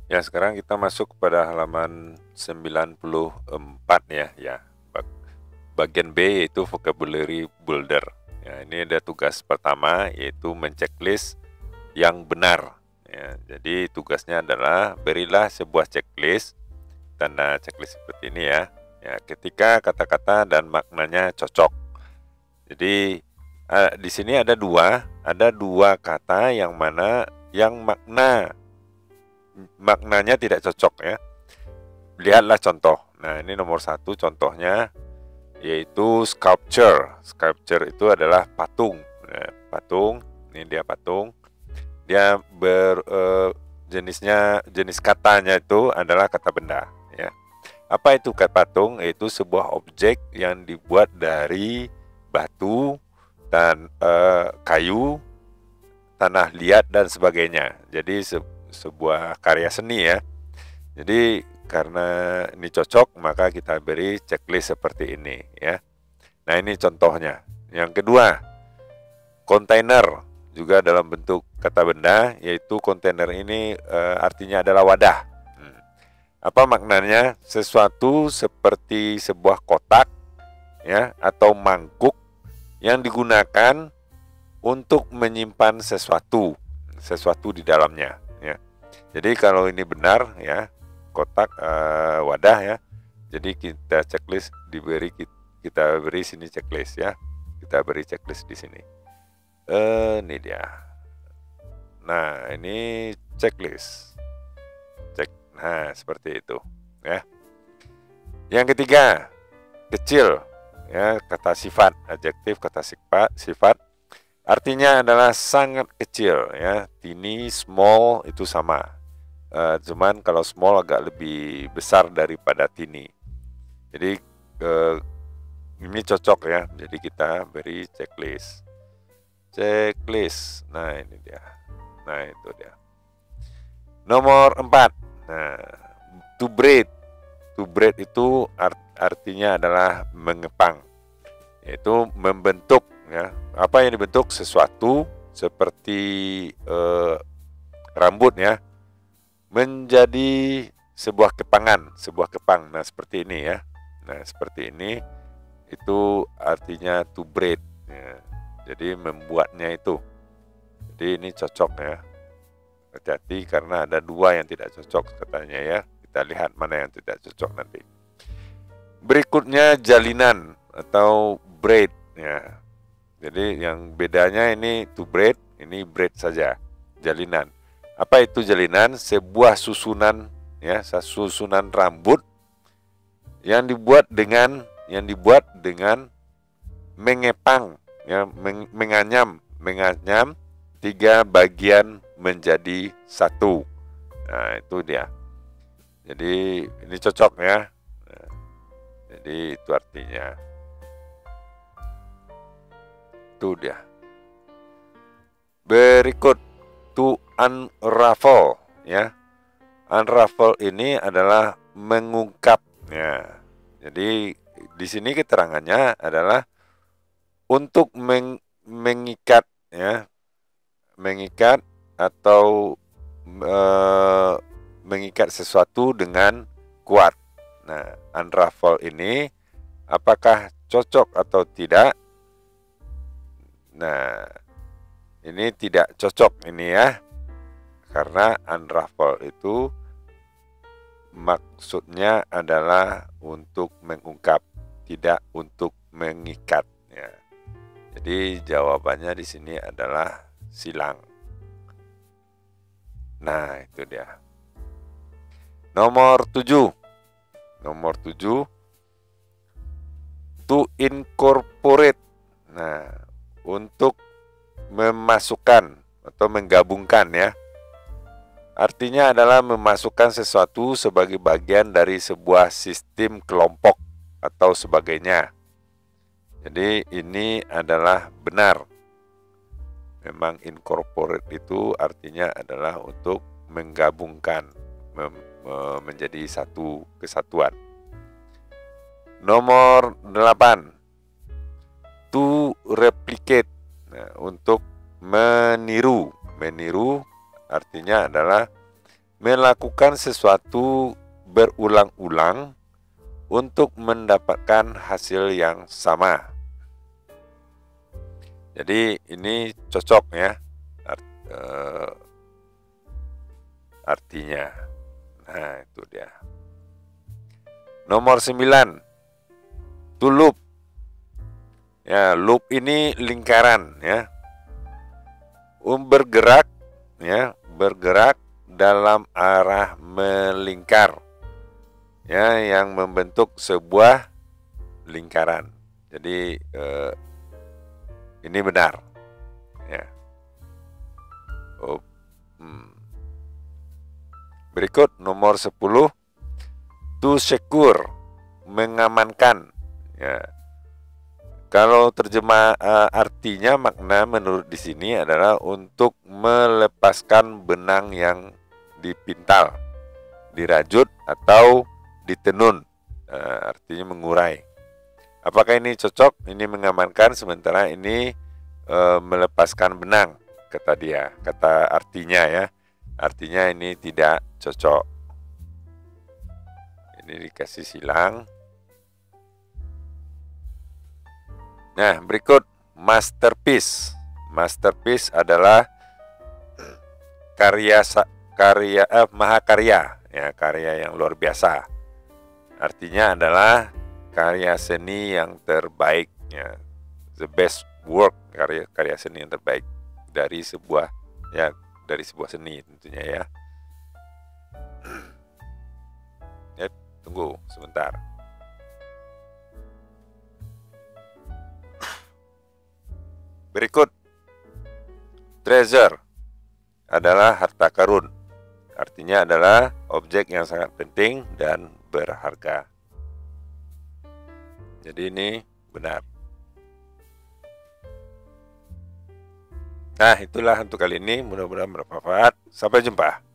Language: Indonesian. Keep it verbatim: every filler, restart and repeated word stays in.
Ya, sekarang kita masuk kepada halaman sembilan puluh empat ya. Ya, bagian B yaitu vocabulary builder. Ya, ini ada tugas pertama yaitu menceklis yang benar. Ya, jadi tugasnya adalah berilah sebuah checklist, tanda checklist seperti ini ya. Ya, ketika kata-kata dan maknanya cocok. Jadi uh, di sini ada dua, ada dua kata yang mana yang makna maknanya tidak cocok ya. Lihatlah contoh. Nah, ini nomor satu contohnya yaitu sculpture. Sculpture itu adalah patung. Nah, patung, ini dia patung. Dia ber uh, jenisnya jenis katanya itu adalah kata benda ya. Apa itu kata patung? Yaitu sebuah objek yang dibuat dari batu dan uh, kayu, tanah liat dan sebagainya. Jadi se sebuah karya seni ya. Jadi karena ini cocok maka kita beri checklist seperti ini ya. Nah, ini contohnya. Yang kedua, kontainer juga dalam bentuk kata benda, yaitu kontainer ini e, artinya adalah wadah. Hmm. Apa maknanya? Sesuatu seperti sebuah kotak ya atau mangkuk yang digunakan untuk menyimpan sesuatu, sesuatu di dalamnya ya. Jadi kalau ini benar ya, kotak e, wadah ya. Jadi kita checklist diberi kita beri sini checklist ya. Kita beri checklist di sini. Eh, ini dia. Nah, ini checklist. Cek. Nah, seperti itu, ya. Yang ketiga, kecil, ya, kata sifat, adjektif kata sifat, sifat. Artinya adalah sangat kecil, ya. Tiny, small itu sama. Uh, cuman kalau small agak lebih besar daripada tiny. Jadi uh, ini cocok ya. Jadi kita beri checklist. Checklist. Nah, ini dia. Nah, itu dia. Nomor empat. Nah, to braid. To braid itu art, artinya adalah mengepang. Yaitu membentuk ya. Apa yang dibentuk? Sesuatu seperti eh, rambut ya. Menjadi sebuah kepangan, sebuah kepang. Nah, seperti ini ya. Nah, seperti ini itu artinya to braid ya. Jadi membuatnya itu. Jadi ini cocok ya. Hati-hati karena ada dua yang tidak cocok katanya ya. Kita lihat mana yang tidak cocok nanti. Berikutnya jalinan atau braid ya. Jadi yang bedanya ini to braid, ini braid saja. Jalinan. Apa itu jalinan? Sebuah susunan ya, susunan rambut yang dibuat dengan yang dibuat dengan mengepang ya, menganyam, menganyam tiga bagian menjadi satu. Nah, itu dia. Jadi ini cocok ya. Nah, jadi itu artinya. Itu dia. Berikut to unravel ya. Unravel ini adalah mengungkap ya. Jadi di sini keterangannya adalah untuk meng, mengikat ya, mengikat atau e, mengikat sesuatu dengan kuat. Nah, unravel ini apakah cocok atau tidak? Nah, ini tidak cocok ini ya, karena unravel itu maksudnya adalah untuk mengungkap, tidak untuk mengikat. Ya. Jadi jawabannya di sini adalah silang. Nah, itu dia. Nomor tujuh. Nomor tujuh. To incorporate. Nah, untuk memasukkan atau menggabungkan ya. Artinya adalah memasukkan sesuatu sebagai bagian dari sebuah sistem kelompok atau sebagainya. Jadi ini adalah benar. Memang incorporate itu artinya adalah untuk menggabungkan menjadi satu kesatuan. Nomor delapan. To replicate. Nah, untuk meniru. Meniru artinya adalah melakukan sesuatu berulang-ulang untuk mendapatkan hasil yang sama. Jadi ini cocok ya art, uh, artinya. Nah, itu dia. Nomor sembilan, to loop. Ya, loop ini lingkaran ya. Um, bergerak ya, bergerak dalam arah melingkar. Ya, yang membentuk sebuah lingkaran. Jadi eh, ini benar. Ya. Oh, hmm. Berikut nomor sepuluh, to secure, mengamankan. Ya. Kalau terjemah uh, artinya makna menurut di sini adalah untuk melepaskan benang yang dipintal, dirajut atau ditenun, uh, artinya mengurai. Apakah ini cocok? Ini mengamankan, sementara ini uh, melepaskan benang, kata dia, kata artinya ya. Artinya ini tidak cocok. Ini dikasih silang. Nah, berikut masterpiece. Masterpiece adalah karya karya eh, mahakarya, ya, karya yang luar biasa. Artinya adalah karya seni yang terbaik, ya, the best work, karya karya seni yang terbaik dari sebuah ya dari sebuah seni tentunya ya. Ya, tunggu sebentar. Berikut treasure adalah harta karun. Artinya adalah objek yang sangat penting dan berharga. Jadi ini benar. Nah, itulah untuk kali ini. Mudah-mudahan bermanfaat. Sampai jumpa.